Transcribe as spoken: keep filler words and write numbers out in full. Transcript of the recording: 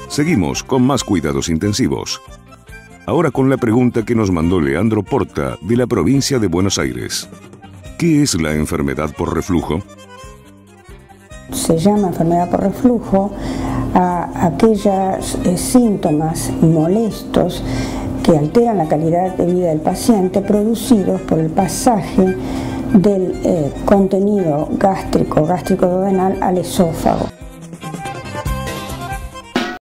Seguimos con más cuidados intensivos. Ahora con la pregunta que nos mandó Leandro Porta, de la provincia de Buenos Aires. ¿Qué es la enfermedad por reflujo? Se llama enfermedad por reflujo a aquellos eh, síntomas molestos que alteran la calidad de vida del paciente producidos por el pasaje del eh, contenido gástrico, gástrico-duodenal al esófago.